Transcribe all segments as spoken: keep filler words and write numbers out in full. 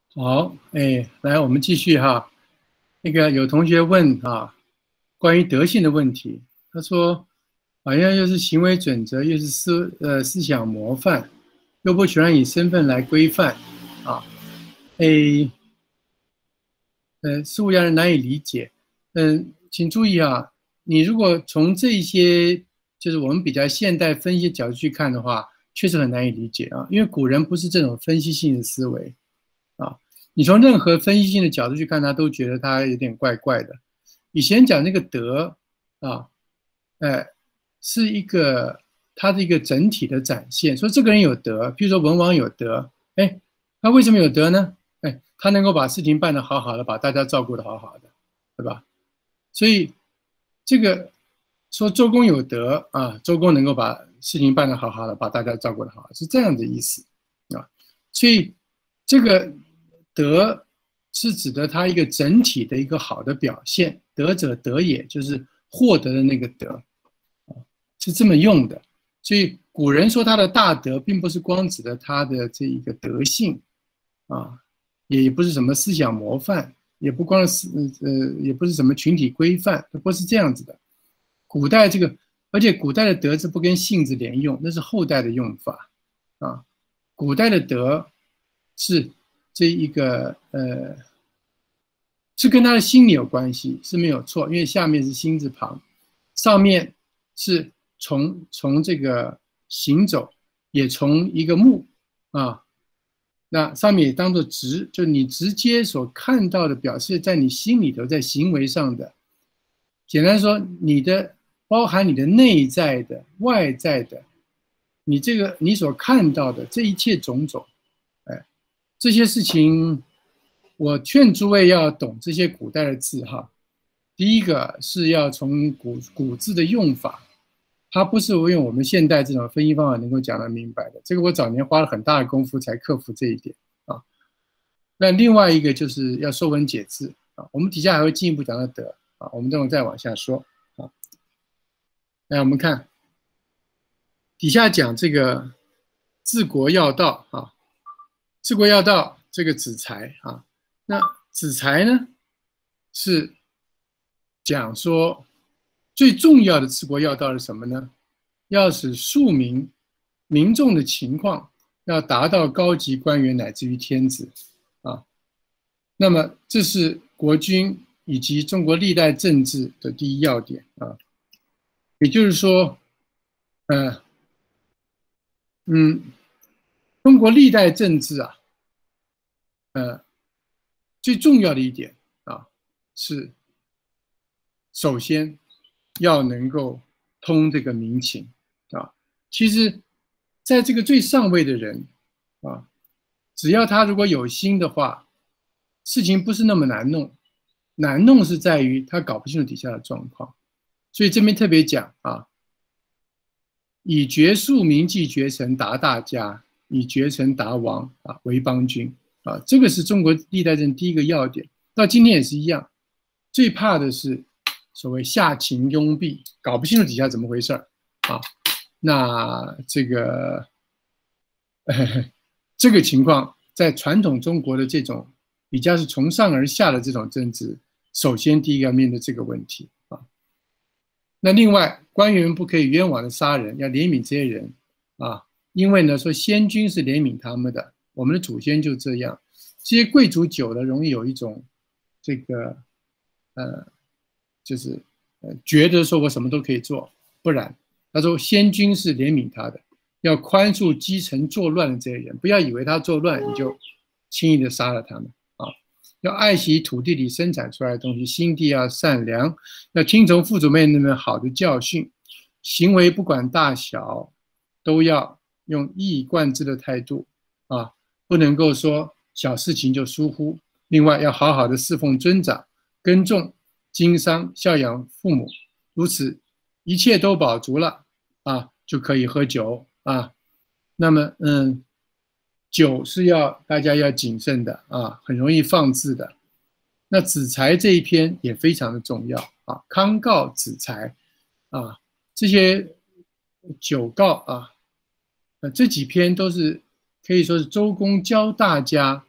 好，哎，来，我们继续哈。那个有同学问啊，关于德性的问题，他说，好像又是行为准则，又是思呃思想模范，又不全然以身份来规范啊，哎，呃，似乎让人难以理解。嗯，请注意啊，你如果从这些就是我们比较现代分析角度去看的话，确实很难以理解啊，因为古人不是这种分析性的思维。啊，你从任何分析性的角度去看他，都觉得他有点怪怪的。以前讲那个德啊，呃，是一个他的一个整体的展现，说这个人有德，比如说文王有德，哎，他为什么有德呢？哎，他能够把事情办得好好的，把大家照顾得好好的，对吧？所以这个说周公有德啊，周公能够把事情办得好好的，把大家照顾得好，是这样的意思啊。所以这个德是指的他一个整体的一个好的表现，德者德也，就是获得的那个德，是这么用的。所以古人说他的大德，并不是光指的他的这一个德性啊，也不是什么思想模范，也不光是呃，也不是什么群体规范，不是这样子的。古代这个，而且古代的德字不跟性字连用，那是后代的用法啊。古代的德是这一个呃，是跟他的心理有关系，是没有错，因为下面是心字旁，上面是从从这个行走，也从一个目啊，那上面也当做直，就你直接所看到的表示在你心里头，在行为上的。简单说，你的包含你的内在的、外在的，你这个你所看到的这一切种种，哎，这些事情，我劝诸位要懂这些古代的字哈。第一个是要从古古字的用法，它不是用我们现代这种分析方法能够讲得明白的。这个我早年花了很大的功夫才克服这一点啊。那另外一个就是要说文解字啊，我们底下还会进一步讲到德啊，我们等会再往下说啊。来，我们看底下讲这个治国要道啊，治国要道这个子材啊，那子材呢是讲说最重要的治国要道是什么呢？要使庶民民众的情况要达到高级官员乃至于天子啊。那么这是国君以及中国历代政治的第一要点啊。也就是说，呃，嗯，中国历代政治啊，呃，最重要的一点啊，是首先要能够通这个民情啊。其实，在这个最上位的人啊，只要他如果有心的话，事情不是那么难弄。难弄是在于他搞不清楚底下的状况。所以这边特别讲啊，以绝庶民即绝臣，达大家；以绝臣达王啊，为邦君啊。这个是中国历代政第一个要点，到今天也是一样。最怕的是所谓下情拥蔽，搞不清楚底下怎么回事啊。那这个、呃、这个情况，在传统中国的这种比较是从上而下的这种政治，首先第一个要面对这个问题啊。那另外，官员不可以冤枉的杀人，要怜悯这些人啊，因为呢，说先君是怜悯他们的，我们的祖先就这样。这些贵族久了，容易有一种这个呃，就是呃，觉得说我什么都可以做，不然他说先君是怜悯他的，要宽恕基层作乱的这些人，不要以为他作乱你就轻易的杀了他们。要爱惜土地里生产出来的东西，心地要善良，要听从父祖辈们好的教训，行为不管大小，都要用一以贯之的态度啊，不能够说小事情就疏忽。另外，要好好的侍奉尊长，耕种、经商、孝养父母，如此一切都饱足了啊，就可以喝酒啊。那么，嗯。酒是要大家要谨慎的啊，很容易放肆的。那子材这一篇也非常的重要啊，康告子材啊，这些酒告啊，呃这几篇都是可以说是周公教大家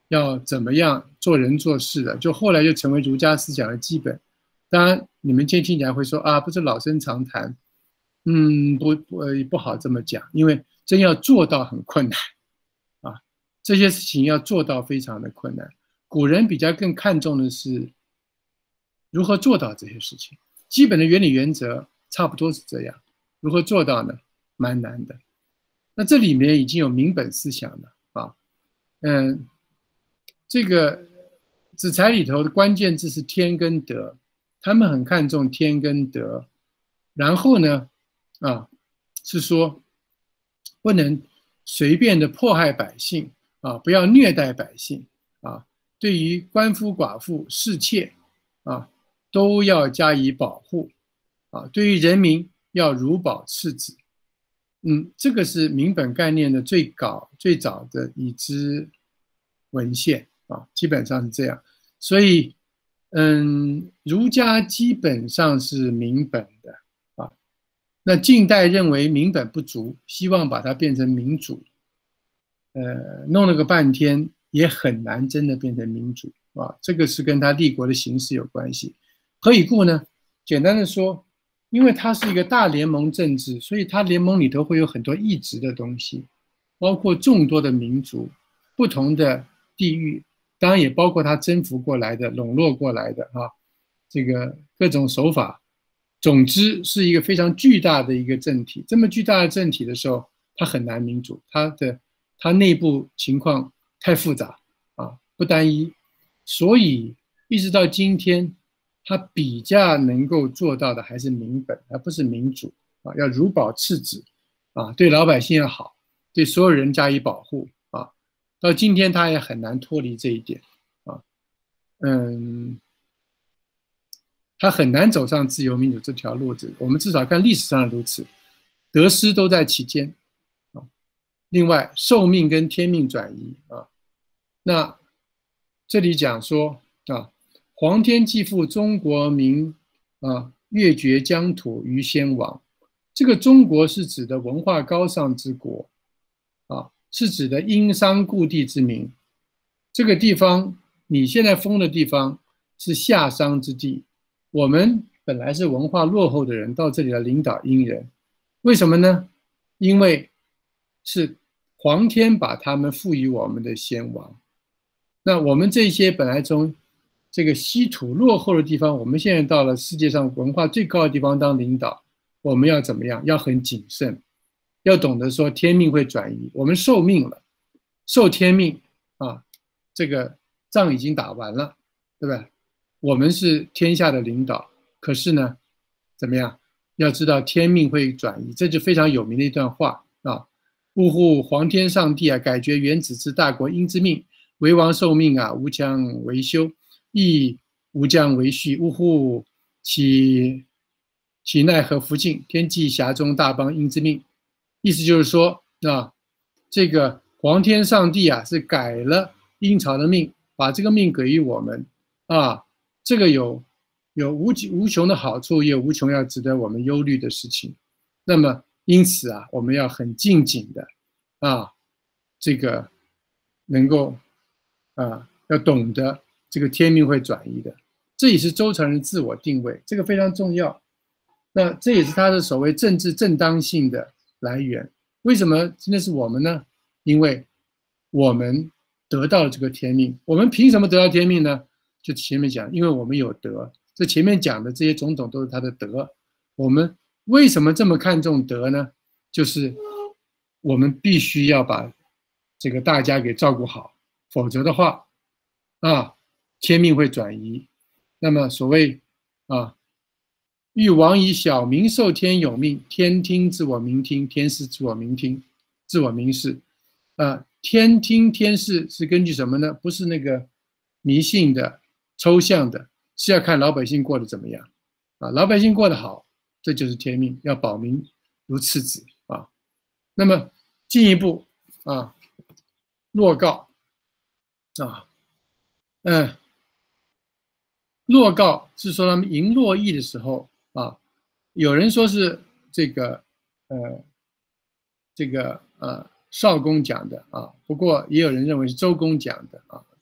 要怎么样做人做事的，就后来就成为儒家思想的基本。当然，你们今天听起来会说啊，不是老生常谈，嗯，不不呃不好这么讲，因为真要做到很困难啊，这些事情要做到非常的困难。古人比较更看重的是如何做到这些事情，基本的原理原则差不多是这样，如何做到呢？蛮难的。那这里面已经有民本思想了啊，嗯，这个子材里头的关键字是天跟德，他们很看重天跟德，然后呢，啊，是说不能随便的迫害百姓啊，不要虐待百姓啊，对于官夫寡妇侍妾啊，都要加以保护啊，对于人民要如保赤子。嗯，这个是民本概念的最早最早的已知文献啊，基本上是这样。所以，嗯，儒家基本上是民本的啊。那近代认为民本不足，希望把它变成民主，呃，弄了个半天也很难真的变成民主啊。这个是跟他立国的形式有关系。何以故呢？简单的说，因为它是一个大联盟政治，所以它联盟里头会有很多异质的东西，包括众多的民族、不同的地域，当然也包括它征服过来的、笼络过来的啊，这个各种手法。总之是一个非常巨大的一个政体。这么巨大的政体的时候，它很难民主，它的它内部情况太复杂啊，不单一，所以一直到今天，它比较能够做到的还是民本，而不是民主啊，要如保赤子啊，对老百姓要好，对所有人加以保护啊。到今天，它也很难脱离这一点啊，嗯。他很难走上自由民主这条路子，我们至少看历史上如此，得失都在其间啊。另外，寿命跟天命转移啊，那这里讲说啊，皇天既复中国民啊，越绝疆土于先王。这个中国是指的文化高尚之国啊，是指的殷商故地之民。这个地方，你现在封的地方是夏商之地。我们本来是文化落后的人，到这里来领导殷人，为什么呢？因为是皇天把他们赋予我们的先王。那我们这些本来从这个稀土落后的地方，我们现在到了世界上文化最高的地方当领导，我们要怎么样？要很谨慎，要懂得说天命会转移，我们受命了，受天命啊，这个仗已经打完了，对吧？我们是天下的领导，可是呢，怎么样？要知道天命会转移，这就非常有名的一段话啊！呜呼，皇天上帝啊，改绝原子之大国殷之命，为王受命啊，无将为休，亦无将为续。呜呼，岂岂奈何福晋？天际峡中大邦殷之命。意思就是说啊，这个皇天上帝啊，是改了殷朝的命，把这个命给予我们啊。这个有有无无穷的好处，也有无穷要值得我们忧虑的事情。那么因此啊，我们要很敬谨的啊，这个能够啊，要懂得这个天命会转移的，这也是周朝人自我定位，这个非常重要。那这也是他的所谓政治正当性的来源。为什么今天是我们呢？因为我们得到了这个天命。我们凭什么得到天命呢？就前面讲，因为我们有德，这前面讲的这些种种都是他的德。我们为什么这么看重德呢？就是我们必须要把这个大家给照顾好，否则的话，啊，天命会转移。那么所谓啊，欲王以小民受天有命，天听自我民听，天视自我民听，自我民视。啊，天听天视是根据什么呢？不是那个迷信的。抽象的是要看老百姓过得怎么样啊，老百姓过得好，这就是天命，要保民如赤子啊。那么进一步啊，洛告啊，嗯，洛告是说他们迎洛邑的时候啊，有人说是这个呃这个呃少公讲的啊，不过也有人认为是周公讲的啊。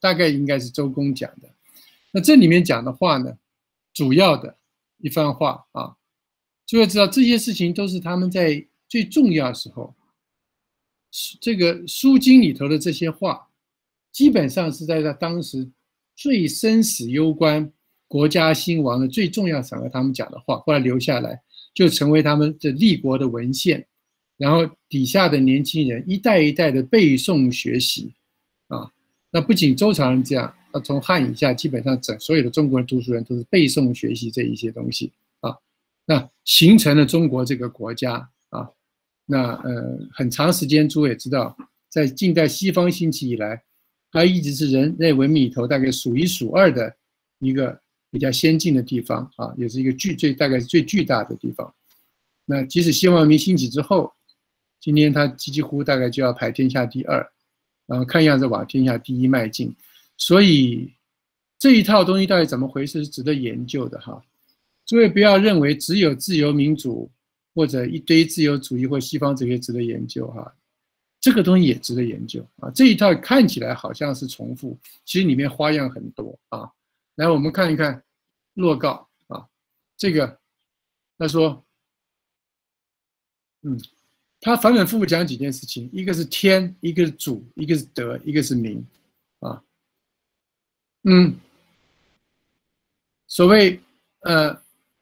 大概应该是周公讲的。那这里面讲的话呢，主要的一番话啊，就会知道这些事情都是他们在最重要的时候，这个书经里头的这些话，基本上是在他当时最生死攸关、国家兴亡的最重要场合，他们讲的话，后来留下来，就成为他们的立国的文献。然后底下的年轻人一代一代的背诵学习，啊，那不仅周朝人这样，那从汉以下，基本上整所有的中国人读书人都是背诵学习这一些东西啊，那形成了中国这个国家啊，那呃很长时间，诸位也知道，在近代西方兴起以来，它一直是人类文明里头大概数一数二的一个比较先进的地方啊，也是一个巨最大概是最巨大的地方。那即使西方文明兴起之后，今天它几乎大概就要排天下第二，然后看样子往天下第一迈进，所以这一套东西到底怎么回事是值得研究的哈。诸位不要认为只有自由民主或者一堆自由主义或西方哲学值得研究哈，这个东西也值得研究啊。这一套看起来好像是重复，其实里面花样很多啊。来，我们看一看洛诰啊，这个他说，嗯。他反反复复讲几件事情，一个是天，一个是主，一个是德，一个是民，啊，嗯，所谓呃，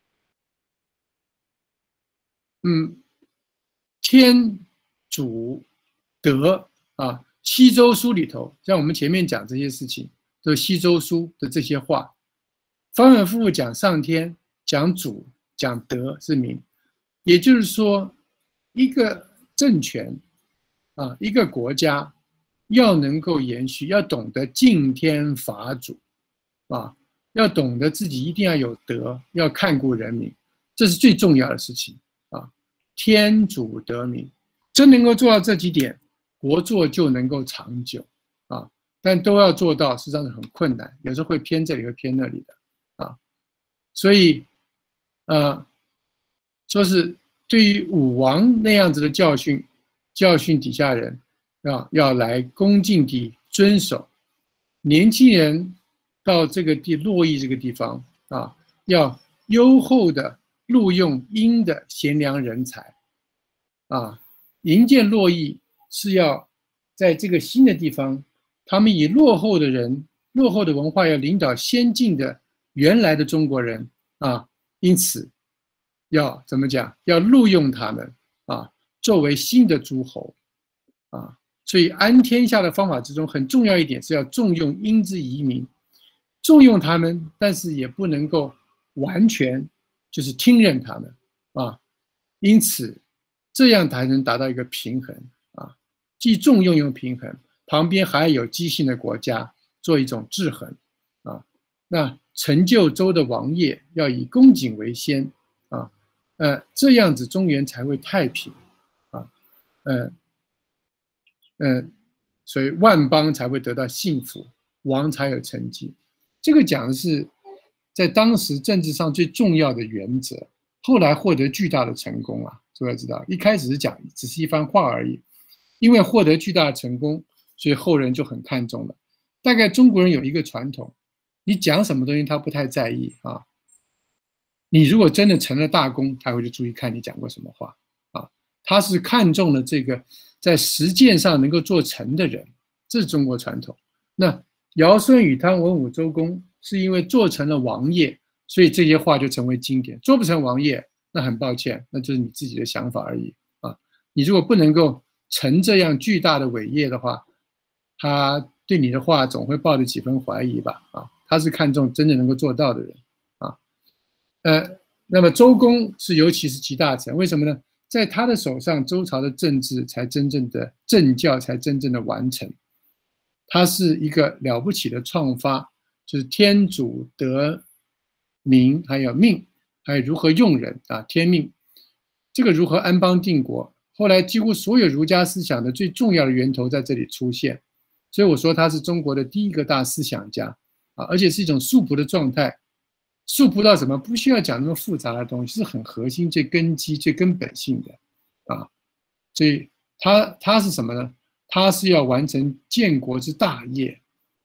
嗯，天主德啊，西周书里头，像我们前面讲这些事情，都是西周书的这些话，反反复复讲上天，讲主，讲德是民，也就是说，一个政权啊，一个国家要能够延续，要懂得敬天法主啊，要懂得自己一定要有德，要看顾人民，这是最重要的事情啊。天主德民，真能够做到这几点，国祚就能够长久啊。但都要做到，实际上是很困难，有时候会偏这里，会偏那里的啊。所以，呃，说是。对于武王那样子的教训，教训底下人啊，要来恭敬地遵守。年轻人到这个地洛邑这个地方啊，要优厚的录用殷的贤良人才啊，营建洛邑是要在这个新的地方，他们以落后的人、落后的文化要领导先进的原来的中国人啊，因此。要怎么讲？要录用他们啊，作为新的诸侯啊，所以安天下的方法之中，很重要一点是要重用殷之遗民，重用他们，但是也不能够完全就是听任他们啊，因此这样才能达到一个平衡啊，既重用又平衡，旁边还有姬姓的国家做一种制衡啊，那成就周的王业要以公瑾为先啊。呃，这样子中原才会太平啊，呃，呃，所以万邦才会得到幸福，王才有成绩。这个讲的是在当时政治上最重要的原则，后来获得巨大的成功啊。诸位知道，一开始是讲只是一番话而已，因为获得巨大的成功，所以后人就很看重了。大概中国人有一个传统，你讲什么东西他不太在意啊。你如果真的成了大功，他会去注意看你讲过什么话啊。他是看重了这个在实践上能够做成的人，这是中国传统。那尧舜禹汤文武周公是因为做成了王业，所以这些话就成为经典。做不成王业，那很抱歉，那就是你自己的想法而已啊。你如果不能够成这样巨大的伟业的话，他对你的话总会抱着几分怀疑吧啊。他是看重真正能够做到的人。呃，那么周公是尤其是集大成，为什么呢？在他的手上，周朝的政治才真正的政教才真正的完成。他是一个了不起的创发，就是天主德民，还有命，还有如何用人啊，天命，这个如何安邦定国，后来几乎所有儒家思想的最重要的源头在这里出现。所以我说他是中国的第一个大思想家啊，而且是一种素朴的状态。素朴到什么？不需要讲那么复杂的东西，是很核心、最根基、最根本性的啊。所以他他是什么呢？他是要完成建国之大业，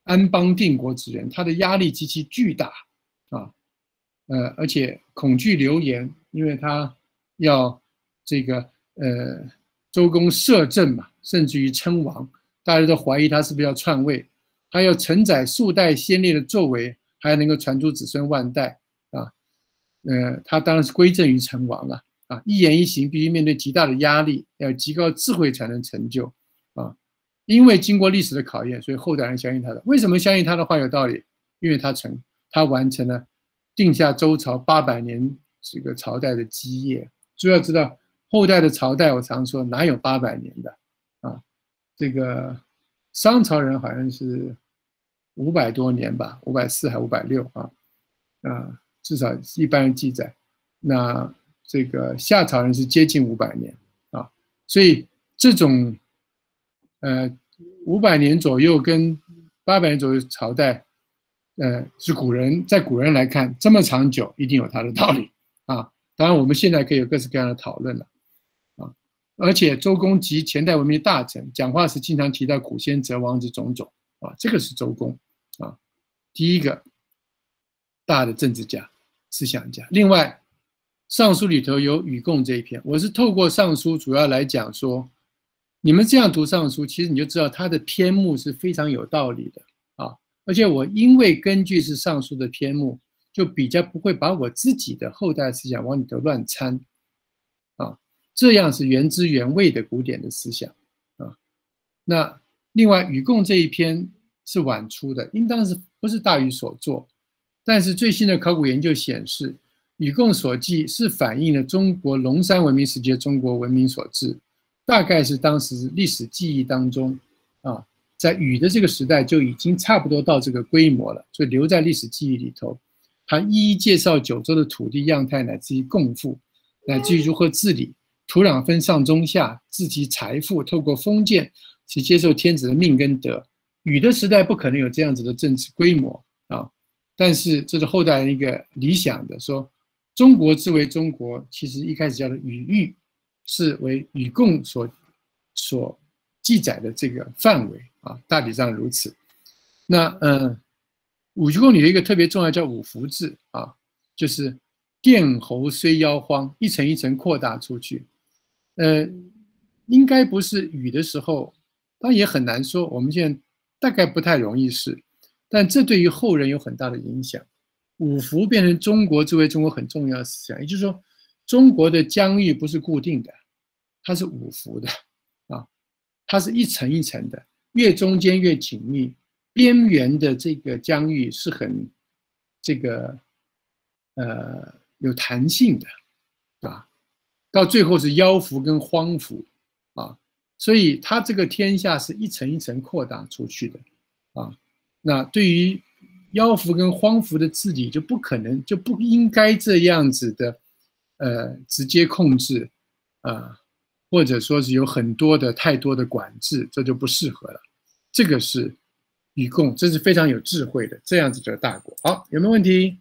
安邦定国之人，他的压力极其巨大啊，呃，而且恐惧流言，因为他要这个呃周公摄政嘛，甚至于称王，大家都怀疑他是不是要篡位，他要承载数代先烈的作为，还能够传出子孙万代啊，呃，他当然是归正于成王了啊，一言一行必须面对极大的压力，要有极高智慧才能成就啊。因为经过历史的考验，所以后代人相信他的。为什么相信他的话有道理？因为他成，他完成了定下周朝八百年这个朝代的基业。主要知道后代的朝代，我常说哪有八百年的啊？这个商朝人好像是五百多年吧，五百四还五百六啊啊，至少一般人记载。那这个夏朝人是接近五百年啊，所以这种。呃，五百年左右跟八百年左右朝代，呃，是古人在古人来看这么长久，一定有它的道理啊。当然，我们现在可以有各式各样的讨论了啊。而且周公及前代文明的大臣，讲话时经常提到古先哲王之种种啊，这个是周公啊，第一个大的政治家、思想家。另外，《尚书》里头有禹贡这一篇，我是透过《尚书》主要来讲说。你们这样读尚书，其实你就知道它的篇目是非常有道理的啊！而且我因为根据是尚书的篇目，就比较不会把我自己的后代思想往里头乱掺啊，这样是原汁原味的古典的思想啊。那另外禹贡这一篇是晚出的，应当是不是大禹所作？但是最新的考古研究显示，禹贡所记是反映了中国龙山文明时期的中国文明所致。大概是当时历史记忆当中，啊，在禹的这个时代就已经差不多到这个规模了，所以留在历史记忆里头。他一一介绍九州的土地样态，乃至于共富，乃至于如何治理，土壤分上中下，自其财富，透过封建，其接受天子的命跟德。禹的时代不可能有这样子的政治规模啊，但是这是后代人一个理想的说，中国之为中国，其实一开始叫做禹域。是为禹贡所所记载的这个范围啊，大体上如此。那呃，禹贡里有一个特别重要叫五福制啊，就是殿侯虽夭荒，一层一层扩大出去。呃，应该不是禹的时候，当然也很难说，我们现在大概不太容易是，但这对于后人有很大的影响。五福变成中国作为中国很重要的思想，也就是说，中国的疆域不是固定的。它是五福的啊，它是一层一层的，越中间越紧密，边缘的这个疆域是很这个呃有弹性的啊，到最后是妖服跟荒服啊，所以它这个天下是一层一层扩大出去的啊。那对于妖服跟荒服的治理就不可能就不应该这样子的呃直接控制啊。或者说是有很多的太多的管制，这就不适合了。这个是禹贡，这是非常有智慧的，这样子的大国。好，有没有问题？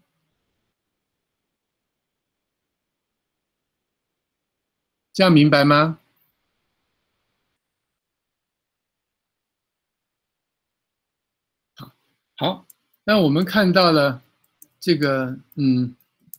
这样明白吗？好，好，那我们看到了这个，嗯，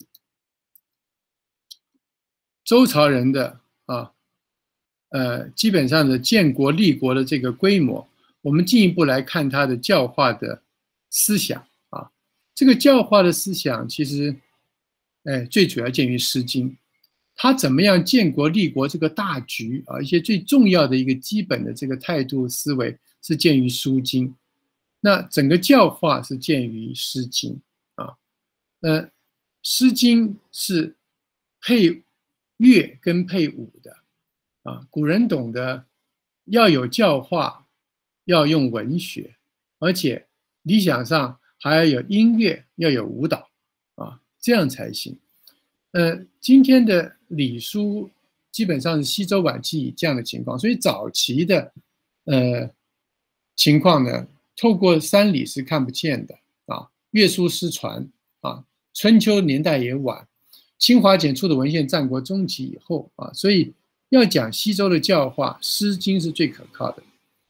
周朝人的啊。呃，基本上的建国立国的这个规模，我们进一步来看他的教化的思想啊。这个教化的思想其实，哎，最主要见于《诗经》，他怎么样建国立国这个大局啊，一些最重要的一个基本的这个态度思维是见于《书经》，那整个教化是见于《诗经》啊。呃，《诗经》是配乐跟配舞的。啊，古人懂得要有教化，要用文学，而且理想上还要有音乐，要有舞蹈啊，这样才行。呃，今天的礼书基本上是西周晚期这样的情况，所以早期的呃情况呢，透过三礼是看不见的啊，乐书失传啊，春秋年代也晚，清华简出的文献战国中期以后啊，所以。要讲西周的教化，《诗经》是最可靠的。《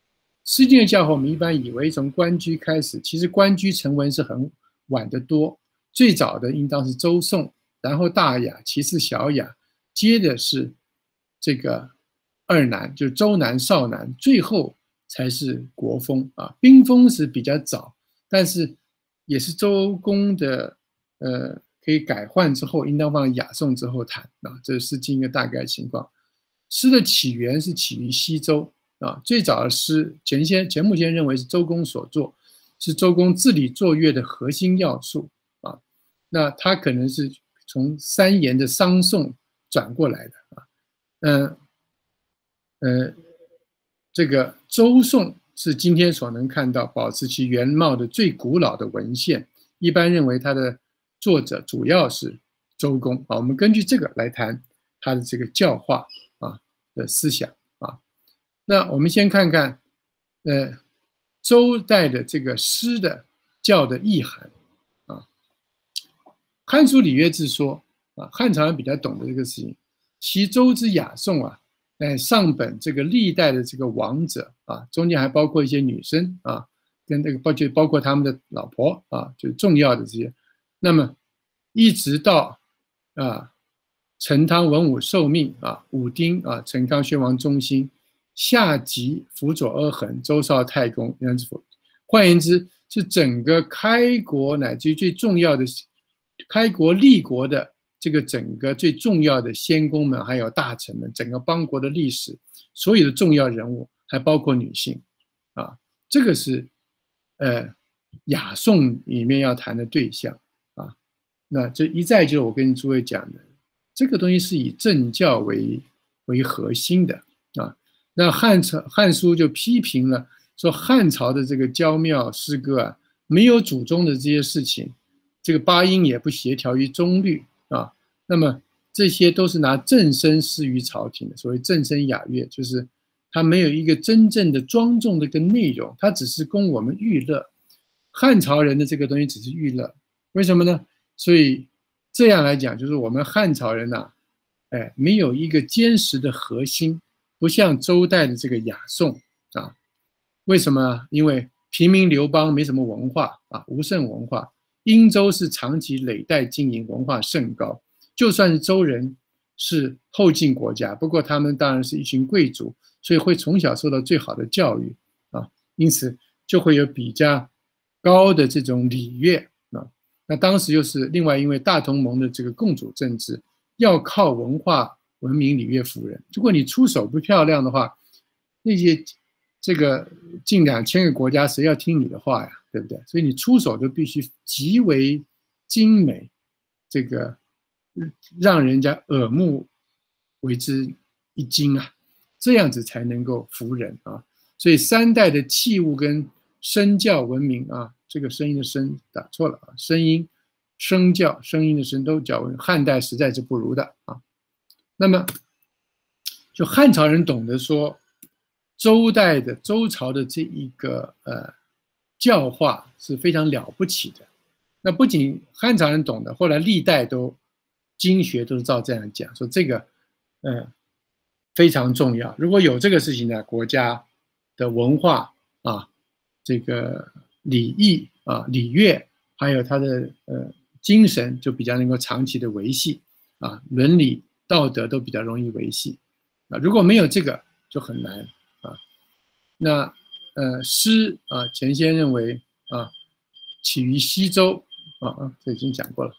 诗经的教化，我们一般以为从关雎开始，其实关雎成文是很晚得多，最早的应当是周宋，然后大雅，其次小雅，接的是这个二南，就是周南、少南，最后才是国风啊。兵风是比较早，但是也是周公的呃可以改换之后，应当放雅颂之后谈啊。这是诗经一个大概情况。诗的起源是起于西周。啊，最早的诗，钱先钱穆先认为是周公所作，是周公治理作乐的核心要素啊。那他可能是从三言的商颂转过来的啊。嗯呃，这个周颂是今天所能看到保持其原貌的最古老的文献，一般认为它的作者主要是周公啊。我们根据这个来谈他的这个教化啊的思想。那我们先看看，呃，周代的这个诗的教的意涵啊。汉书礼乐志说啊，汉朝人比较懂得这个事情。其周之雅颂啊，哎，上本这个历代的这个王者啊，中间还包括一些女生啊，跟这个包就包括他们的老婆啊，就重要的这些。那么一直到啊，陈汤文武受命啊，武丁啊，陈康宣王中兴。下级辅佐阿衡、周少太公，换言之，是整个开国乃至于最重要的开国立国的这个整个最重要的先公们，还有大臣们，整个邦国的历史，所有的重要人物，还包括女性，啊，这个是呃雅颂里面要谈的对象啊。那这一再就是我跟诸位讲的，这个东西是以政教为为核心的啊。那汉朝汉书就批评了，说汉朝的这个娇妙诗歌啊，没有祖宗的这些事情，这个八音也不协调于中律啊。那么这些都是拿正声施于朝廷的，所谓正声雅乐，就是它没有一个真正的庄重的一个内容，它只是供我们娱乐。汉朝人的这个东西只是娱乐，为什么呢？所以这样来讲，就是我们汉朝人呐、啊，哎，没有一个坚实的核心。不像周代的这个雅颂啊，为什么？因为平民流邦没什么文化啊，无甚文化。殷周是长期累代经营，文化甚高。就算是周人是后晋国家，不过他们当然是一群贵族，所以会从小受到最好的教育啊，因此就会有比较高的这种礼乐啊。那当时又是另外因为大同盟的这个共主政治，要靠文化。文明礼乐服人，如果你出手不漂亮的话，那些这个近两千个国家谁要听你的话呀，对不对？所以你出手就必须极为精美，这个让人家耳目为之一惊啊，这样子才能够服人啊。所以三代的器物跟声教文明啊，这个声音的声打错了啊，声音声教声音的声都教文，汉代实在是不如的啊。那么，就汉朝人懂得说，周代的周朝的这一个呃教化是非常了不起的。那不仅汉朝人懂得，后来历代都经学都是照这样讲，说这个呃非常重要。如果有这个事情呢，国家的文化啊，这个礼义啊、礼乐，还有它的呃精神，就比较能够长期的维系啊，伦理。道德都比较容易维系啊，如果没有这个就很难啊。那呃诗啊，钱先认为啊，起于西周啊啊，这已经讲过了。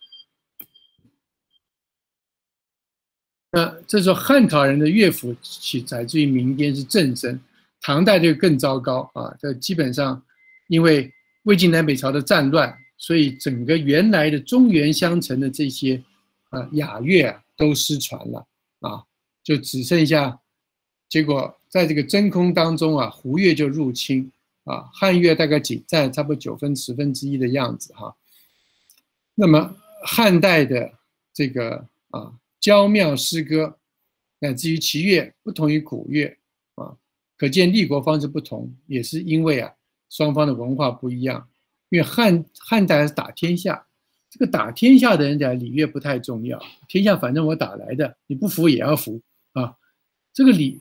那这时候汉朝人的乐府起来自于民间是正声，唐代就更糟糕啊，这基本上因为魏晋南北朝的战乱，所以整个原来的中原相承的这些啊雅乐啊。都失传了啊，就只剩下，结果在这个真空当中啊，胡乐就入侵啊，汉乐大概仅占差不多九分十分之一的样子哈。那么汉代的这个啊娇妙诗歌，乃至于其乐不同于古乐啊，可见立国方式不同，也是因为啊双方的文化不一样。因为汉汉代是打天下。这个打天下的人讲礼乐不太重要，天下反正我打来的，你不服也要服啊。这个礼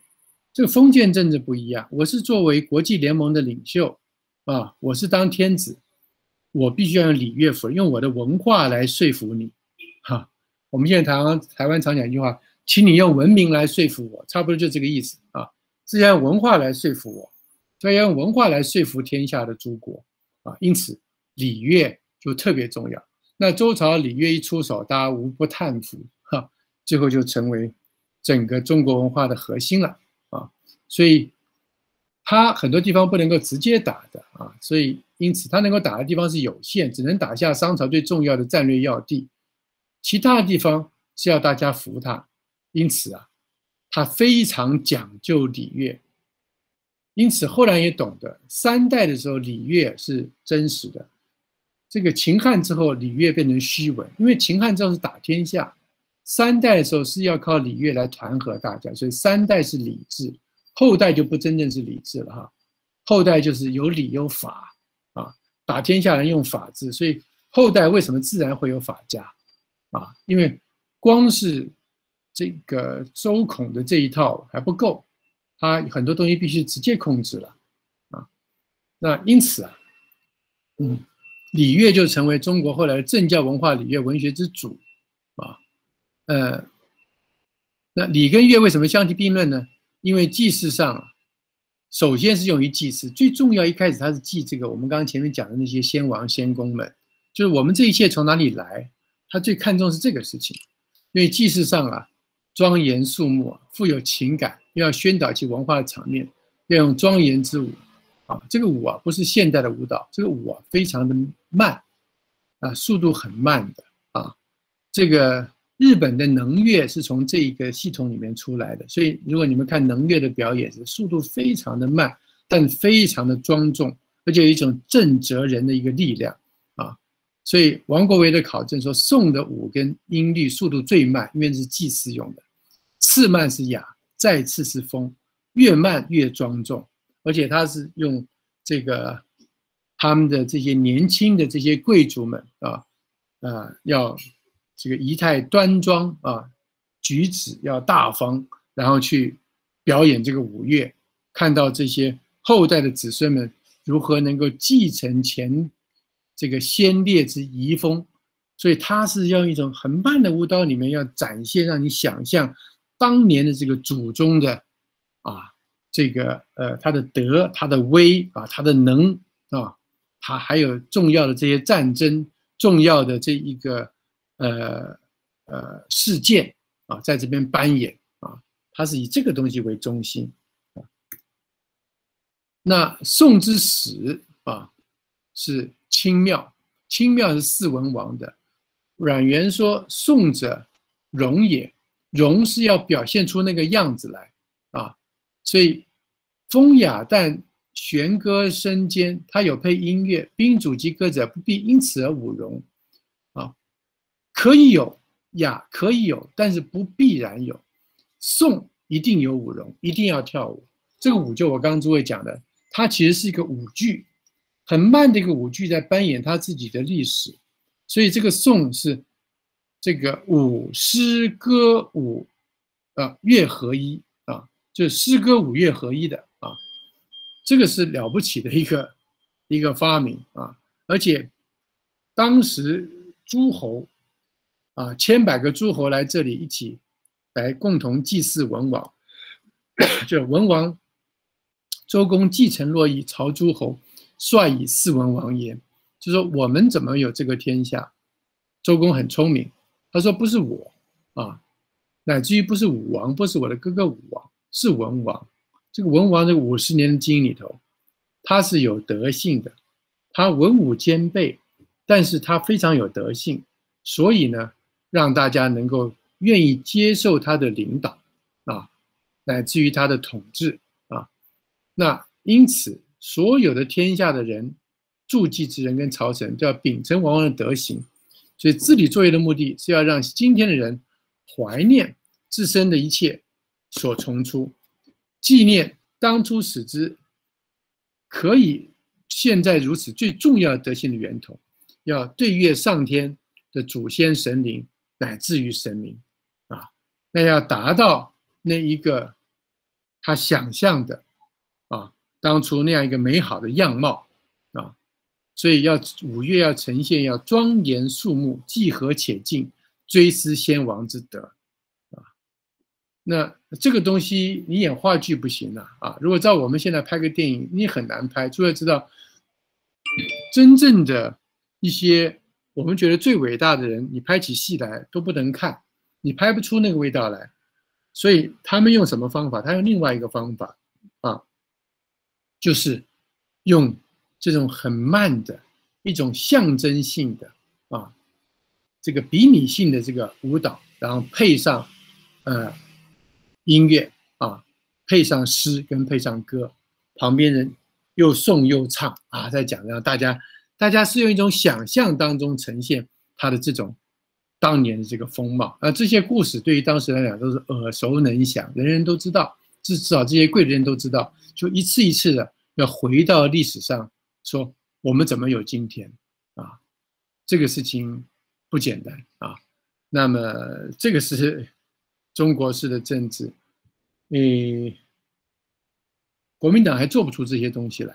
这个封建政治不一样，我是作为国际联盟的领袖啊，我是当天子，我必须要用礼乐服，用我的文化来说服你。哈、啊，我们现在台湾台湾常讲一句话，请你用文明来说服我，差不多就这个意思啊，是要用文化来说服我，所以要用文化来说服天下的诸国啊，因此礼乐就特别重要。那周朝礼乐一出手，大家无不叹服，哈、啊，最后就成为整个中国文化的核心了啊，所以他很多地方不能够直接打的啊，所以因此他能够打的地方是有限，只能打下商朝最重要的战略要地，其他的地方是要大家服他，因此啊，他非常讲究礼乐，因此后来也懂得三代的时候礼乐是真实的。这个秦汉之后，礼乐变成虚文，因为秦汉之后是打天下，三代的时候是要靠礼乐来团合大家，所以三代是礼制，后代就不真正是礼制了哈，后代就是有礼有法啊，打天下人用法治，所以后代为什么自然会有法家啊？因为光是这个周孔的这一套还不够，他很多东西必须直接控制了啊，那因此啊，嗯。礼乐就成为中国后来的政教文化礼乐文学之主啊，呃，那礼跟乐为什么相提并论呢？因为祭祀上啊，首先是用于祭祀，最重要一开始它是祭这个我们刚刚前面讲的那些先王先公们，就是我们这一切从哪里来，他最看重是这个事情，因为祭祀上啊，庄严肃穆，富有情感，又要宣导其文化的场面，要用庄严之舞。啊，这个舞啊，不是现代的舞蹈，这个舞啊非常的慢，啊，速度很慢的啊。这个日本的能乐是从这一个系统里面出来的，所以如果你们看能乐的表演，是速度非常的慢，但非常的庄重，而且有一种震慑人的一个力量啊。所以王国维的考证说，宋的舞跟音律速度最慢，因为是祭祀用的，次慢是雅，再次是风，越慢越庄重。而且他是用这个他们的这些年轻的这些贵族们啊，啊，要这个仪态端庄啊，举止要大方，然后去表演这个舞乐，看到这些后代的子孙们如何能够继承前这个先烈之遗风，所以他是用一种很慢的舞蹈里面要展现，让你想象当年的这个祖宗的啊。这个呃，他的德，他的威啊，他的能啊，他还有重要的这些战争，重要的这一个呃呃事件啊，在这边扮演啊，他是以这个东西为中心啊。那宋之始啊，是清庙，清庙是四文王的。阮元说：“宋者，容也，容是要表现出那个样子来啊。”所以，风雅但弦歌声间，它有配音乐，宾主及歌者不必因此而舞容，啊，可以有雅，可以有，但是不必然有。宋一定有舞容，一定要跳舞。这个舞就我刚刚诸位讲的，它其实是一个舞剧，很慢的一个舞剧在扮演它自己的历史，所以这个宋是这个舞诗歌舞，啊乐合一。就是诗歌舞乐合一的啊，这个是了不起的一个一个发明啊！而且当时诸侯啊，千百个诸侯来这里一起来共同祭祀文王，就文王周公继承洛邑，朝诸侯，率以祀文王焉。就说我们怎么有这个天下？周公很聪明，他说不是我啊，乃至于不是武王，不是我的哥哥武王。是文王，这个文王这五十年的经里头，他是有德性的，他文武兼备，但是他非常有德性，所以呢，让大家能够愿意接受他的领导啊，乃至于他的统治啊。那因此，所有的天下的人，诸暨之人跟朝臣都要秉承王王的德行，所以治理作业的目的是要让今天的人怀念自身的一切。所重出，纪念当初使之可以现在如此最重要的德性的源头，要对越上天的祖先神灵，乃至于神明啊，那要达到那一个他想象的啊，当初那样一个美好的样貌啊，所以要五月要呈现要庄严肃穆，既和且敬，追思先王之德啊。那这个东西你演话剧不行啊啊！如果照我们现在拍个电影，你很难拍，除了知道真正的一些我们觉得最伟大的人，你拍起戏来都不能看，你拍不出那个味道来。所以他们用什么方法？他用另外一个方法啊，就是用这种很慢的一种象征性的啊，这个比拟性的这个舞蹈，然后配上呃音乐啊，配上诗跟配上歌，旁边人又颂又唱啊，在讲，让大家大家是用一种想象当中呈现他的这种当年的这个风貌啊，这些故事对于当时来讲都是耳熟能详，人人都知道，至少这些贵人都知道，就一次一次的要回到历史上，说我们怎么有今天啊？这个事情不简单啊。那么这个是中国式的政治，诶，国民党还做不出这些东西来。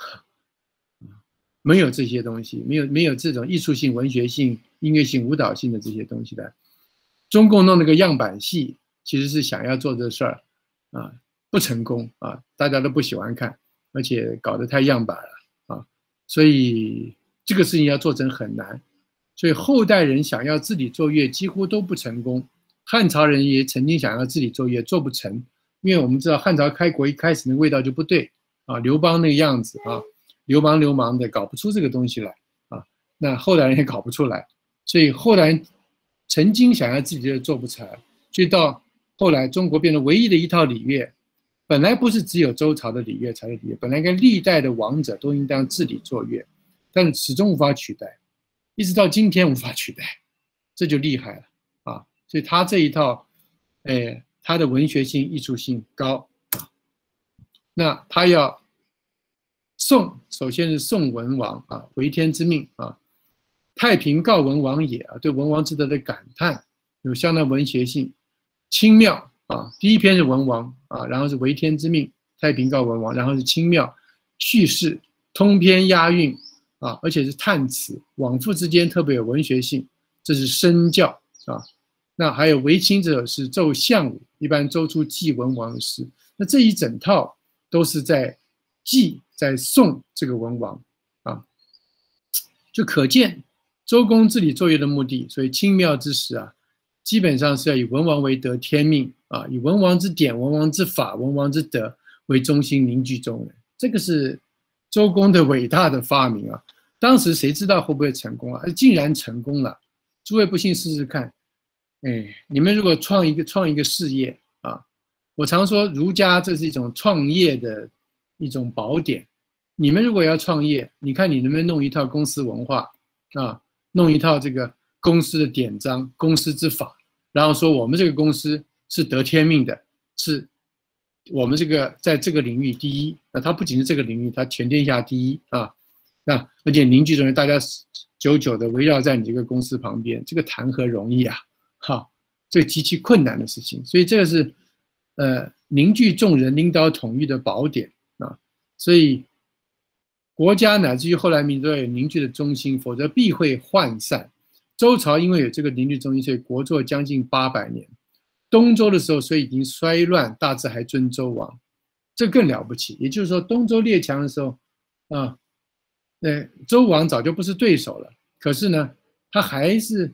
没有这些东西，没有没有这种艺术性、文学性、音乐性、舞蹈性的这些东西的。中共弄那个样板戏，其实是想要做这事儿，啊，不成功啊，大家都不喜欢看，而且搞得太样板了啊，所以这个事情要做成很难。所以后代人想要自己作乐，几乎都不成功。汉朝人也曾经想要自己作乐，做不成，因为我们知道汉朝开国一开始那味道就不对啊，刘邦那个样子啊。流氓流氓的搞不出这个东西来啊，那后来人也搞不出来，所以后来曾经想要自己的做不成，所以到后来中国变成唯一的一套礼乐，本来不是只有周朝的礼乐才是礼乐，本来跟历代的王者都应当治理作乐，但是始终无法取代，一直到今天无法取代，这就厉害了啊！所以他这一套，哎，他的文学性、艺术性高啊，那他要。宋首先是宋文王啊，为天之命啊，太平告文王也啊，对文王之德的感叹有相当文学性，清妙啊，第一篇是文王啊，然后是为天之命，太平告文王，然后是清妙，叙事通篇押韵啊，而且是叹词，往复之间特别有文学性，这是身教啊。那还有为清者是奏相武，一般奏出祭文王的诗，那这一整套都是在祭。在宋这个文王啊，就可见周公治理作乐的目的。所以清妙之时啊，基本上是要以文王为得天命啊，以文王之典、文王之法、文王之德为中心，凝聚众人。这个是周公的伟大的发明啊！当时谁知道会不会成功啊？竟然成功了！诸位不信试试看。哎，你们如果创一个创一个事业啊，我常说儒家这是一种创业的一种宝典。你们如果要创业，你看你能不能弄一套公司文化啊，弄一套这个公司的典章、公司之法，然后说我们这个公司是得天命的，是我们这个在这个领域第一。那它不仅是这个领域，它全天下第一啊。那而且凝聚着大家久久的围绕在你这个公司旁边，这个谈何容易啊！哈，这个极其困难的事情。所以这个是呃凝聚众人、领导统一的宝典啊。所以。国家乃至于后来民族要有凝聚的中心，否则必会涣散。周朝因为有这个凝聚中心，所以国祚将近八百年。东周的时候，所以已经衰乱，大致还尊周王，这更了不起。也就是说，东周列强的时候，啊，那周王早就不是对手了。可是呢，他还是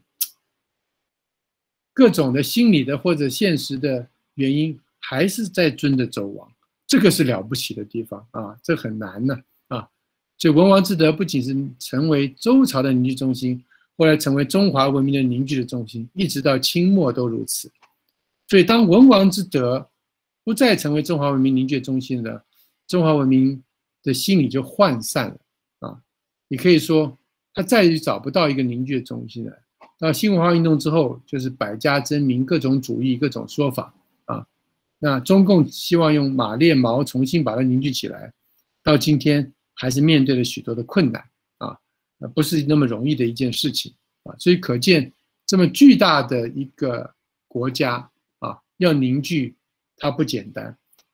各种的心理的或者现实的原因，还是在尊着周王。这个是了不起的地方啊，这很难呢。所以文王之德不仅是成为周朝的凝聚中心，后来成为中华文明的凝聚的中心，一直到清末都如此。所以当文王之德不再成为中华文明凝聚的中心了，中华文明的心理就涣散了啊！你可以说，他再也找不到一个凝聚的中心了。到新文化运动之后，就是百家争鸣，各种主义，各种说法啊。那中共希望用马列毛重新把它凝聚起来，到今天。还是面对了许多的困难啊，不是那么容易的一件事情啊，所以可见这么巨大的一个国家啊，要凝聚它不简单。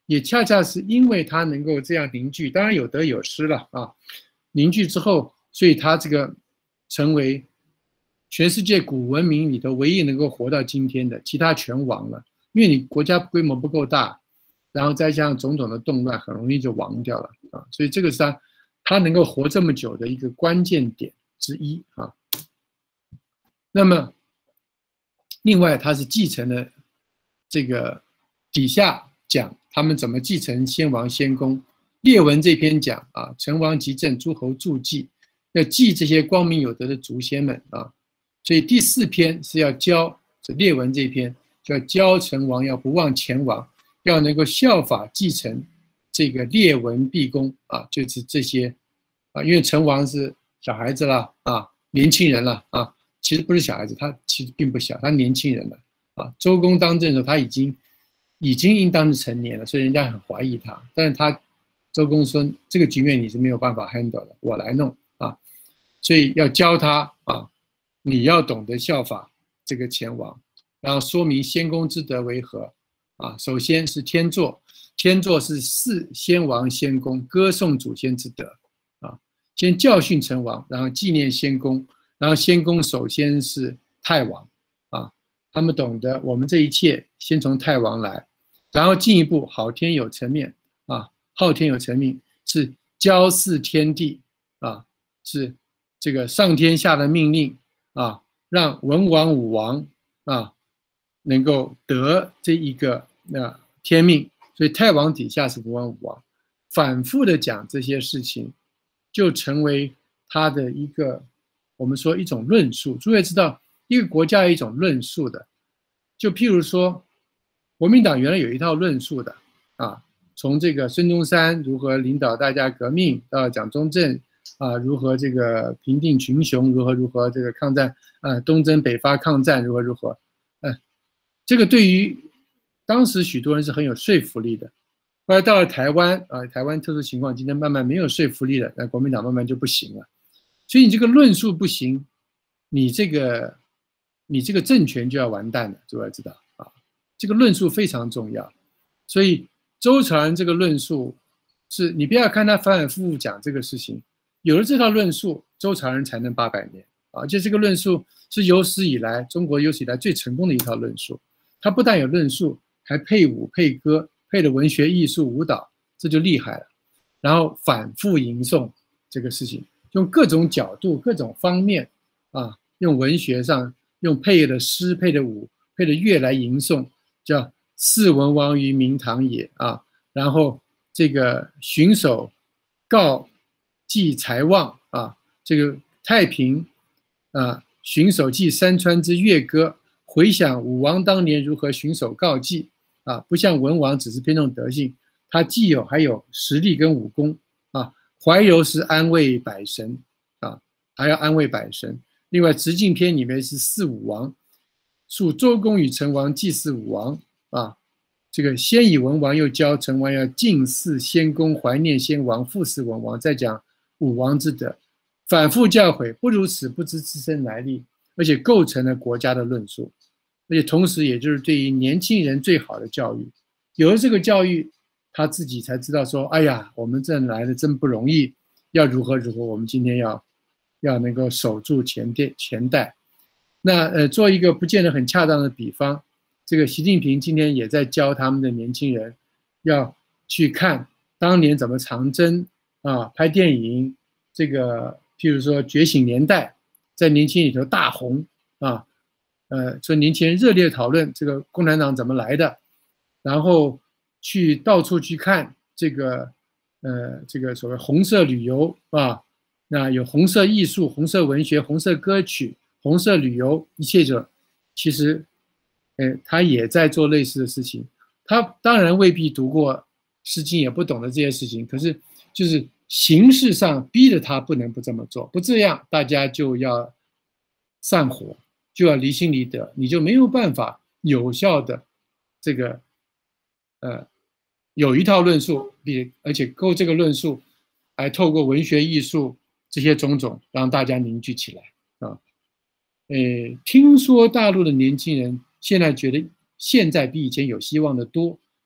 也恰恰是因为他能够这样凝聚，当然有得有失了啊。凝聚之后，所以他这个成为全世界古文明里头唯一能够活到今天的，其他全亡了。因为你国家规模不够大，然后再加上种种的动乱，很容易就亡掉了啊。所以这个是他他能够活这么久的一个关键点之一啊。那么，另外他是继承了这个底下讲他们怎么继承先王先公。列文这篇讲啊，成王即政，诸侯助祭，要祭这些光明有德的祖先们啊。所以第四篇是要教这列文这篇，就要教成王要不忘前王，要能够效法继承这个列文毕公啊，就是这些啊，因为成王是小孩子了啊，年轻人了啊，其实不是小孩子，他其实并不小，他年轻人了啊。周公当政的时候，他已经已经应当是成年了，所以人家很怀疑他，但是他。周公说：“这个局面你是没有办法 handle 的，我来弄啊！”所以要教他啊，你要懂得效法这个前王，然后说明先公之德为何啊？首先是天作，天作是祀先王先公，歌颂祖先之德啊。先教训成王，然后纪念先公，然后先公首先是太王啊，他们懂得我们这一切先从太王来，然后进一步好天有成面啊。昊天有成命，是交祀天地啊，是这个上天下的命令啊，让文王武王啊能够得这一个那、啊、天命，所以太王底下是文王武王，反复的讲这些事情，就成为他的一个我们说一种论述。诸位知道，一个国家有一种论述的，就譬如说，国民党原来有一套论述的啊。从这个孙中山如何领导大家革命，到蒋中正啊如何这个平定群雄，如何如何这个抗战啊东征北伐抗战如何如何，嗯、啊，这个对于当时许多人是很有说服力的。后来到了台湾啊，台湾特殊情况今天慢慢没有说服力了，那国民党慢慢就不行了。所以你这个论述不行，你这个你这个政权就要完蛋了，诸位知道啊，这个论述非常重要，所以。周朝人这个论述是你不要看他反反复复讲这个事情，有了这套论述，周朝人才能八百年啊！就这个论述是有史以来中国有史以来最成功的一套论述。它不但有论述，还配舞配歌，配了文学艺术舞蹈，这就厉害了。然后反复吟诵这个事情，用各种角度、各种方面啊，用文学上用配的诗、配的舞、配的乐来吟诵，叫。祀文王于明堂也啊，然后这个巡守告祭财旺啊，这个太平啊，巡守祭山川之乐歌，回想武王当年如何巡守告祭啊，不像文王只是偏重德性，他既有还有实力跟武功啊。怀柔是安慰百神啊，还要安慰百神。另外《直进篇》里面是祀武王，述周公与成王祭祀武王。啊，这个先以文王，又教成王要敬祀先公，怀念先王，复祀文王，再讲武王之德，反复教诲，不如此不知自身来历，而且构成了国家的论述，而且同时也就是对于年轻人最好的教育。有了这个教育，他自己才知道说，哎呀，我们这来的真不容易，要如何如何，我们今天要要能够守住前代前代。那呃，做一个不见得很恰当的比方。这个习近平今天也在教他们的年轻人，要去看当年怎么长征啊，拍电影，这个譬如说《觉醒年代》，在年轻里头大红啊，呃，说年轻人热烈讨论这个共产党怎么来的，然后去到处去看这个呃这个所谓红色旅游啊，那有红色艺术、红色文学、红色歌曲、红色旅游，一切者其实。哎，他也在做类似的事情。他当然未必读过《诗经》，也不懂得这些事情。可是，就是形式上逼着他不能不这么做，不这样，大家就要散伙，就要离心离德，你就没有办法有效的这个呃有一套论述，比而且够这个论述，还透过文学艺术这些种种，让大家凝聚起来啊。诶，听说大陆的年轻人。现在觉得现在比以前有希望的多，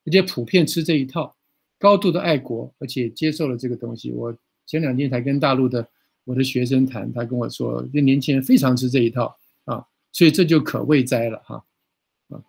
而且普遍吃这一套，高度的爱国，而且接受了这个东西。我前两天才跟大陆的我的学生谈，他跟我说，这年轻人非常吃这一套啊，所以这就可谓哉了哈啊。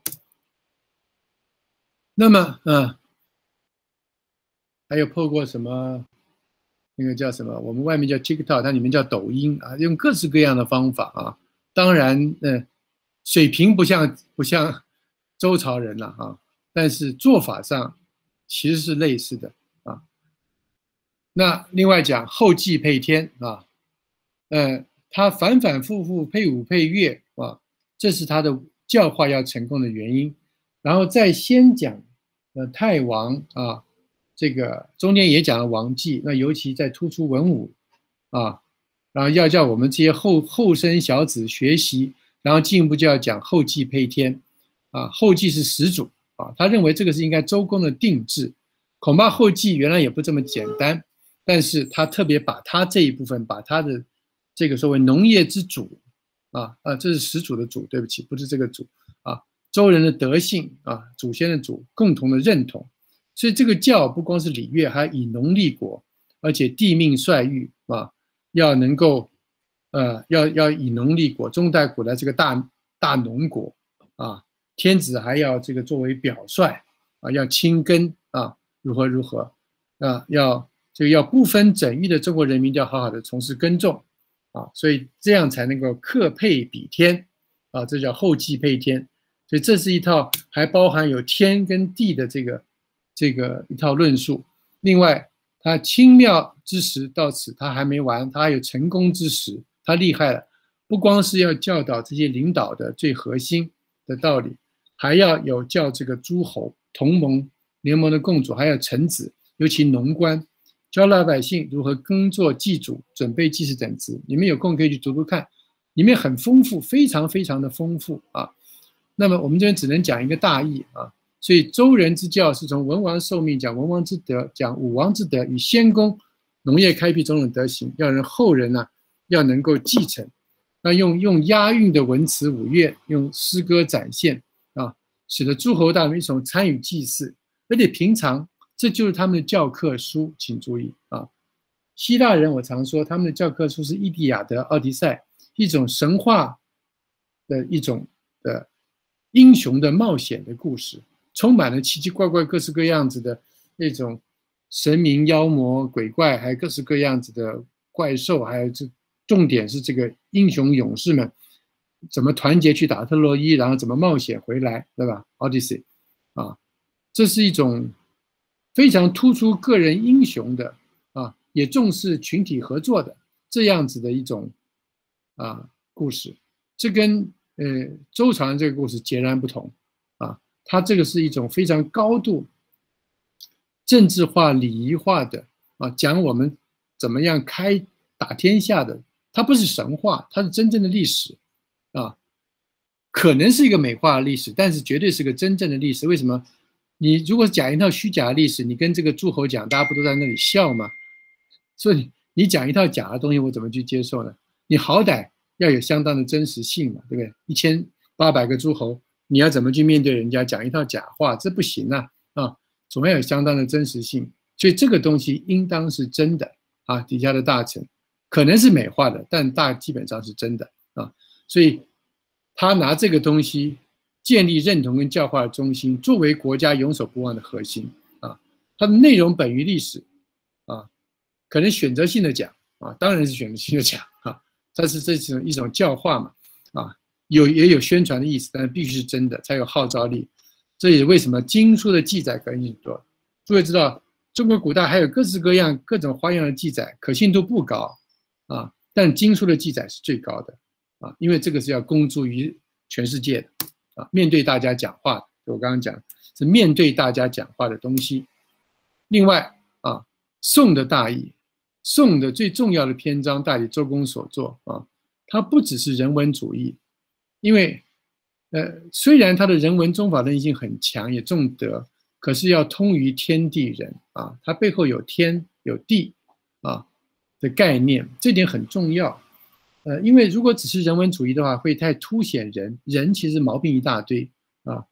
那么啊，还有透过什么那个叫什么？我们外面叫 TikTok， 它里面叫抖音啊，用各式各样的方法啊。当然，呃，水平不像不像周朝人了啊，但是做法上其实是类似的啊。那另外讲后继配天啊，呃，他反反复复配舞配乐啊，这是他的教化要成功的原因。然后再先讲呃太王啊，这个中间也讲了王继，那尤其在突出文武啊，然后要叫我们这些后后生小子学习，然后进一步就要讲后继配天啊，后继是始祖啊，他认为这个是应该周公的定制，恐怕后继原来也不这么简单，但是他特别把他这一部分，把他的这个所谓农业之主啊啊，这是始祖的祖，对不起，不是这个祖啊，周人的德性啊，祖先的祖共同的认同，所以这个教不光是礼乐，还以农立国，而且地命率域啊，要能够呃要要以农立国，中代古代这个大大农国啊，天子还要这个作为表率啊，要亲耕啊，如何如何啊，要这个要不分整域的中国人民要好好的从事耕种啊，所以这样才能够克配比天啊，这叫后继配天。所以这是一套还包含有天跟地的这个这个一套论述。另外，他轻妙之时到此他还没完，他还有成功之时，他厉害了，不光是要教导这些领导的最核心的道理，还要有教这个诸侯同盟联盟的共主，还有臣子，尤其农官，教老百姓如何耕作祭祖、准备祭祀等职。你们有空可以去读读看，里面很丰富，非常非常的丰富啊。那么我们这边只能讲一个大意啊，所以周人之教是从文王受命讲文王之德，讲武王之德与先公农业开辟种种德行，要人后人呢、啊、要能够继承，那用用押韵的文辞五乐，用诗歌展现啊，使得诸侯大臣一同参与祭祀，而且平常这就是他们的教科书，请注意啊，希腊人我常说他们的教科书是伊迪亚德、奥迪赛，一种神话的一种的。英雄的冒险的故事，充满了奇奇怪怪、各式各样子的那种神明、妖魔、鬼怪，还有各式各样子的怪兽，还有这重点是这个英雄勇士们怎么团结去打特洛伊，然后怎么冒险回来，对吧 ？Odyssey 啊，这是一种非常突出个人英雄的啊，也重视群体合作的这样子的一种啊故事，这跟呃，周朝这个故事截然不同啊，它这个是一种非常高度政治化、礼仪化的啊，讲我们怎么样开打天下的，它不是神话，它是真正的历史啊，可能是一个美化的历史，但是绝对是个真正的历史。为什么？你如果讲一套虚假的历史，你跟这个诸侯讲，大家不都在那里笑吗？所以你讲一套假的东西，我怎么去接受呢？你好歹要有相当的真实性嘛，对不对？一千八百个诸侯，你要怎么去面对人家讲一套假话？这不行啊！啊，总要有相当的真实性。所以这个东西应当是真的啊。底下的大臣可能是美化的，但大基本上是真的啊。所以他拿这个东西建立认同跟教化的中心，作为国家永守不忘的核心啊。它的内容本于历史啊，可能选择性的讲啊，当然是选择性的讲啊。但是这是一种教化嘛，啊，有也有宣传的意思，但是必须是真的才有号召力。这也为什么经书的记载可信多。诸位知道，中国古代还有各式各样、各种花样的记载，可信度不高啊，但经书的记载是最高的啊，因为这个是要公诸于全世界的啊，面对大家讲话的。我刚刚讲是面对大家讲话的东西。另外啊，宋的大义。宋的最重要的篇章，大抵周公所作啊，它不只是人文主义，因为，呃，虽然它的人文宗法论性很强，也重德，可是要通于天地人啊，它背后有天有地啊的概念，这点很重要。呃，因为如果只是人文主义的话，会太凸显人，人其实毛病一大堆啊，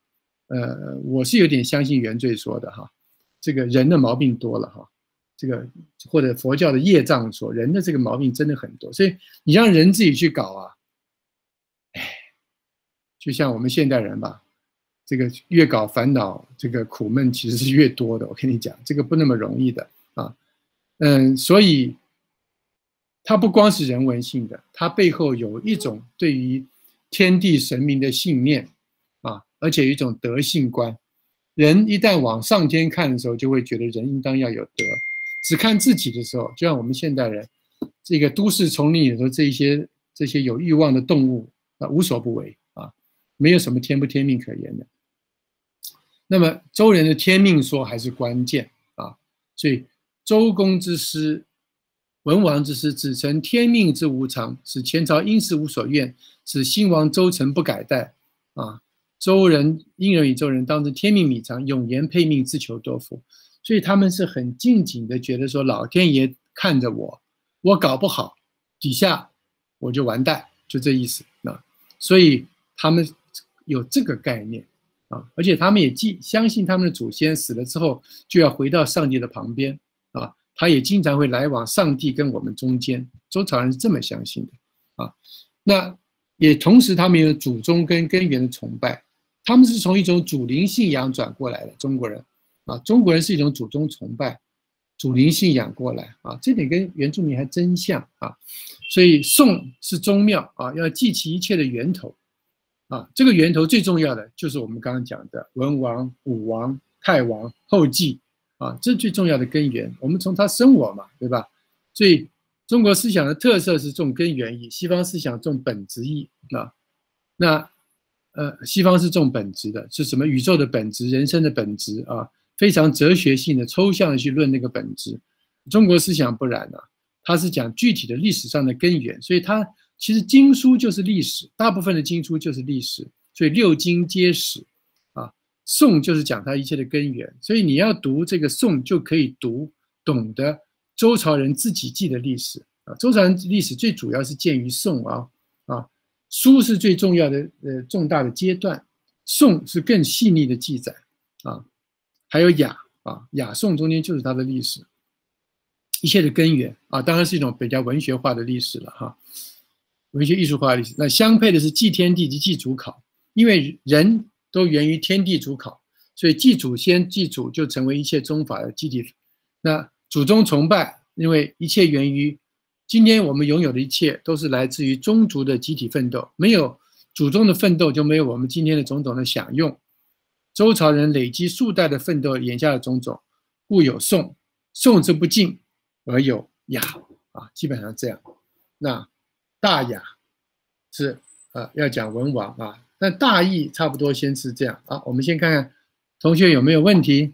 呃，我是有点相信原罪说的哈，这个人的毛病多了哈，这个或者佛教的业障说人的这个毛病真的很多，所以你让人自己去搞啊，哎，就像我们现代人吧，这个越搞烦恼，这个苦闷其实是越多的。我跟你讲，这个不那么容易的啊，嗯，所以它不光是人文性的，它背后有一种对于天地神明的信念啊，而且有一种德性观。人一旦往上天看的时候，就会觉得人应当要有德；只看自己的时候，就像我们现代人，这个都市丛林里头这一些这些有欲望的动物啊，无所不为啊，没有什么天不天命可言的。那么周人的天命说还是关键啊，所以周公之师、文王之师，只承天命之无常，使前朝因事无所愿，使兴亡周成不改代啊。周人殷人与周人当知天命弥长，永言配命，自求多福。所以他们是很敬谨的，觉得说老天爷看着我，我搞不好，底下我就完蛋，就这意思啊。所以他们有这个概念啊，而且他们也既相信他们的祖先死了之后就要回到上帝的旁边啊，他也经常会来往上帝跟我们中间。周朝人是这么相信的啊。那也同时他们有祖宗跟根源的崇拜。他们是从一种祖灵信仰转过来的，中国人啊，中国人是一种祖宗崇拜、祖灵信仰过来啊，这点跟原住民还真像啊。所以宋是宗庙啊，要记起一切的源头啊，这个源头最重要的就是我们刚刚讲的文王、武王、太王、后稷啊，这最重要的根源。我们从他生我嘛，对吧？所以中国思想的特色是重根源义，西方思想重本质义啊。那呃，西方是重本质的，是什么宇宙的本质、人生的本质啊，非常哲学性的、抽象的去论那个本质。中国思想不然啊，它是讲具体的历史上的根源，所以它其实经书就是历史，大部分的经书就是历史，所以六经皆史啊。宋就是讲它一切的根源，所以你要读这个宋，就可以读懂得周朝人自己记的历史啊。周朝人历史最主要是见于宋啊啊。书是最重要的呃重大的阶段，宋是更细腻的记载啊，还有雅啊，雅宋中间就是它的历史，一切的根源啊，当然是一种比较文学化的历史了哈，文学艺术化的历史。那相配的是祭天地及祭祖考，因为人都源于天地祖考，所以祭祖先祭祖就成为一切宗法的基体。那祖宗崇拜，因为一切源于。今天我们拥有的一切都是来自于宗族的集体奋斗，没有祖宗的奋斗，就没有我们今天的种种的享用。周朝人累积数代的奋斗，眼下的种种，故有宋。宋之不尽，而有雅啊，基本上这样。那大雅是呃要讲文王啊，但大义差不多先是这样啊。我们先看看同学有没有问题。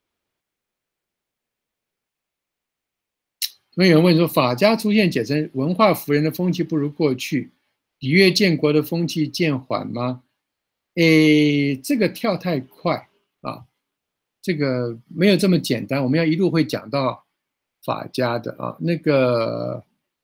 有人问说，法家出现解成文化服人的风气不如过去，礼乐建国的风气渐缓吗？诶，这个跳太快啊，这个没有这么简单。我们要一路会讲到法家的啊，那个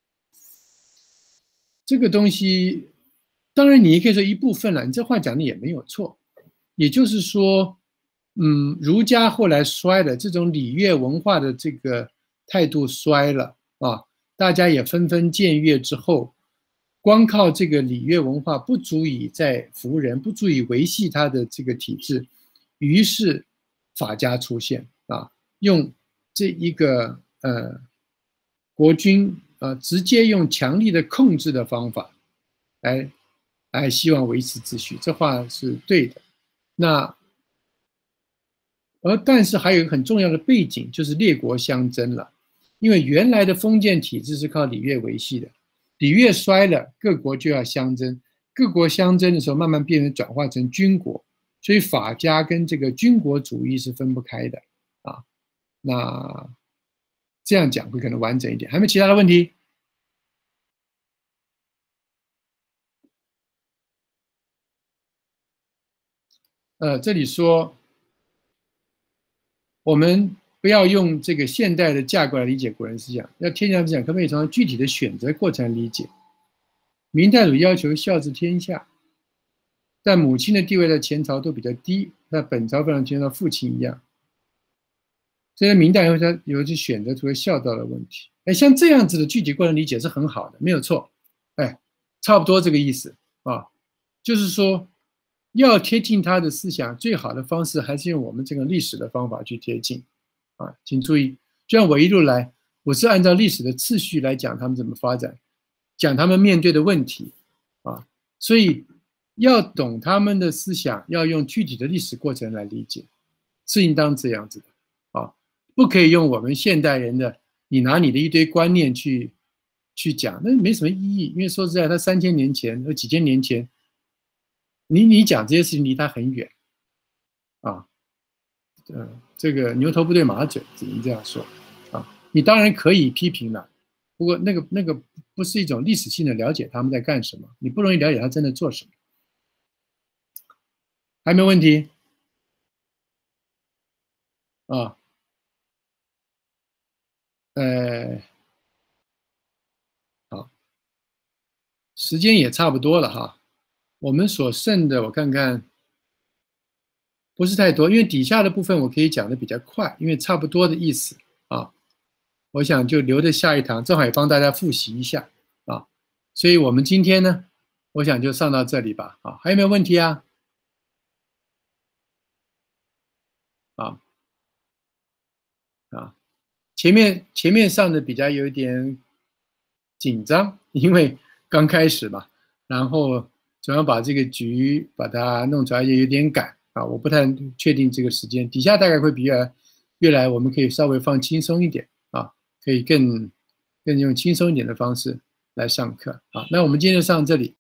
这个东西，当然你也可以说一部分了，你这话讲的也没有错。也就是说，嗯，儒家后来衰了，这种礼乐文化的这个。态度衰了啊，大家也纷纷僭越之后，光靠这个礼乐文化不足以再服人，不足以维系他的这个体制，于是法家出现啊，用这一个呃国君啊，直接用强力的控制的方法来来希望维持秩序，这话是对的。那而但是还有一个很重要的背景，就是列国相争了。因为原来的封建体制是靠礼乐维系的，礼乐衰了，各国就要相争，各国相争的时候，慢慢变成转化成军国，所以法家跟这个军国主义是分不开的啊。那这样讲会可能完整一点。还有没有其他的问题？呃，这里说我们不要用这个现代的架构来理解国人思想，要天下思想，可不可以从具体的选择过程理解？明太祖要求孝治天下， 但母亲的地位在前朝都比较低，在本朝非常像父亲一样。所以明代以后他有去选择除了孝道的问题。哎，像这样子的具体过程理解是很好的，没有错。哎，差不多这个意思啊，就是说要贴近他的思想，最好的方式还是用我们这个历史的方法去贴近啊。请注意，就像我一路来，我是按照历史的次序来讲他们怎么发展，讲他们面对的问题啊，所以要懂他们的思想，要用具体的历史过程来理解，是应当这样子的啊，不可以用我们现代人的，你拿你的一堆观念去去讲，那没什么意义，因为说实在，他三千年前和几千年前，你你讲这些事情离他很远啊，呃，这个牛头不对马嘴，只能这样说啊。你当然可以批评了，不过那个那个不是一种历史性的了解他们在干什么，你不容易了解他真的做什么。还没问题啊？呃，好，时间也差不多了哈。我们所剩的，我看看，不是太多，因为底下的部分我可以讲的比较快，因为差不多的意思啊。我想就留着下一堂，正好也帮大家复习一下啊。所以我们今天呢，我想就上到这里吧。啊，还有没有问题啊？啊啊，前面前面上的比较有一点紧张，因为刚开始嘛，然后总要把这个局把它弄出来，也有点赶啊。我不太确定这个时间，底下大概会比越越来，我们可以稍微放轻松一点啊，可以更更用轻松一点的方式来上课啊。那我们今天就上这里。